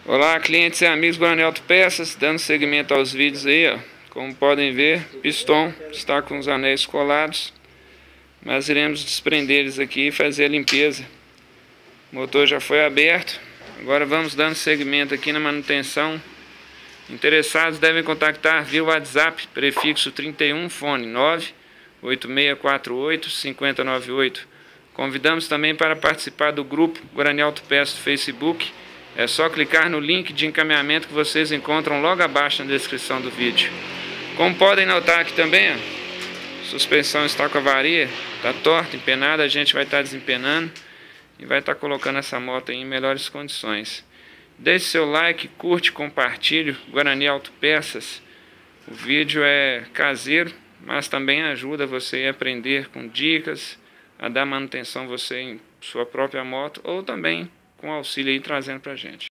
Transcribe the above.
Olá, clientes e amigos Guarani Autopeças, dando seguimento aos vídeos aí, ó. Como podem ver, piston está com os anéis colados, mas iremos desprender eles aqui e fazer a limpeza. O motor já foi aberto, agora vamos dando seguimento aqui na manutenção. Interessados devem contactar via WhatsApp, prefixo 31, fone 98648-5098. Convidamos também para participar do grupo Guarani Autopeças do Facebook. É só clicar no link de encaminhamento que vocês encontram logo abaixo na descrição do vídeo. Como podem notar aqui também, ó, a suspensão está com avaria, está torta, empenada, a gente vai estar desempenando e vai estar colocando essa moto em melhores condições. Deixe seu like, curte, compartilhe. Guarani Autopeças. O vídeo é caseiro, mas também ajuda você a aprender com dicas, a dar manutenção você em sua própria moto ou também com auxílio aí trazendo pra gente.